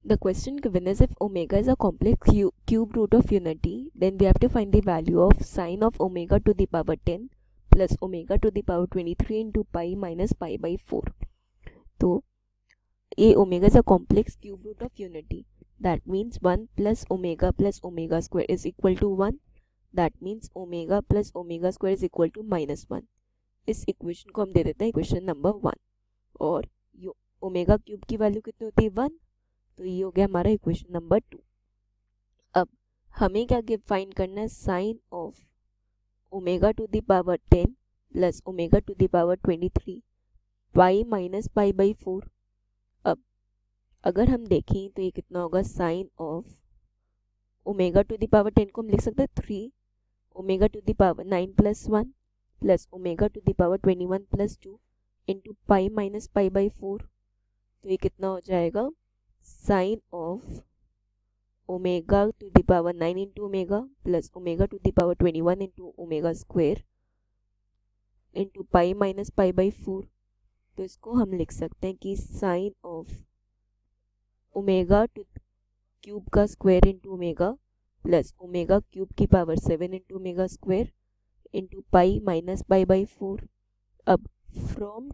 The question given is if omega is a complex cube root of unity, then we have to find the value of sine of omega to the power 10 plus omega to the power 23 into pi minus pi by 4. So a omega is a complex cube root of unity. That means 1 plus omega square is equal to 1. That means omega plus omega square is equal to minus 1. इस equation को हम दे देते हैं equation number 1 और omega cube की value कितनी होती है 1, तो ये हो गया हमारा इक्वेशन नंबर 2. अब हमें क्या फाइंड करना है, sine of omega to the power 10 plus omega to the power 23 pi minus pi by 4. अब अगर हम देखें तो ये कितना होगा, sine of omega to the power 10 को हम लिख सकते हैं 3 ओमेगा to the power 9 plus 1 plus omega to the power 21 plus 2 into pi minus pi by 4. तो ये कितना हो जाएगा, sine of omega to the power 9 into omega plus omega to the power 21 into omega square into pi minus pi by 4. तो इसको हम लिख सकते हैं कि sine of omega to cube का square into omega plus omega cube की power 7 into omega square into pi minus pi by 4. अब from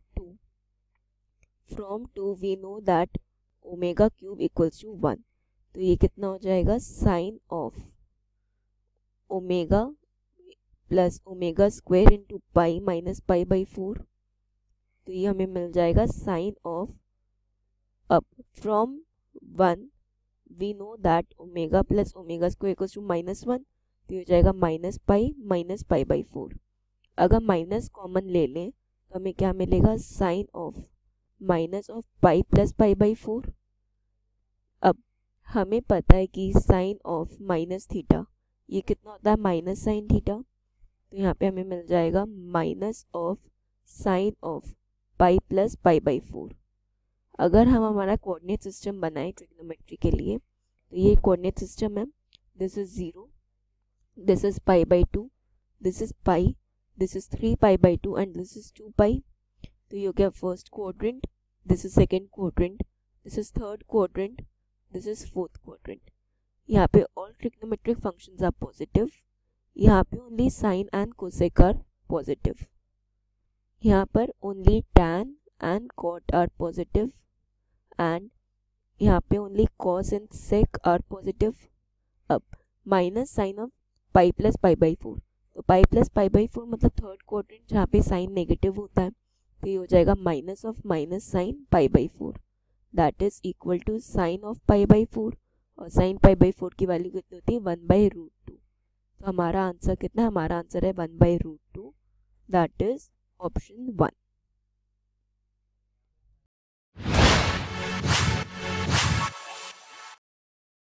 two we know that omega cube equals to 1. तो ये कितना हो जाएगा, sine of omega plus omega square into pi minus pi by 4. तो ये हमें मिल जाएगा साइन ऑफ, अब from 1 we know that omega plus omega square equals to -1. तो ये हो जाएगा माइनस पाई बाई 4. अगर माइनस कॉमन ले लें तो हमें क्या मिलेगा, sine of minus of pi plus pi by 4. अब हमें पता है कि साइन ऑफ माइनस थीटा ये कितना होता है, माइनस साइन थीटा. तो यहाँ पे हमें मिल जाएगा minus of sine of pi plus pi by 4. अगर हम हमारा कोऑर्डिनेट सिस्टम बनाएं ट्रिग्नोमेट्री के लिए, तो ये कोऑर्डिनेट सिस्टम है, this is 0, this is pi by 2, this is pi, this is 3 pi by 2 and this is 2 pi. तो ये हो गया first quadrant, this is second quadrant, this is third quadrant, this is fourth quadrant. यहाँ पे all trigonometric functions are positive. यहाँ पे only sine and cosec are positive. यहाँ पर only tan and cot are positive and यहाँ पे only cos and sec are positive. अब minus sine of pi plus pi by 4. तो पाई plus pi by 4 मतलब third quadrant जहाँ पे sign negative होता है. तो ये हो जाएगा minus of minus sine pi by 4, that is equal to sine of pi by 4. और साइन पाई बाई 4 की वैल्यू कितनी होती है, 1/√2. तो हमारा आंसर कितना है, हमारा आंसर है 1/√2, दैट इज ऑप्शन 1.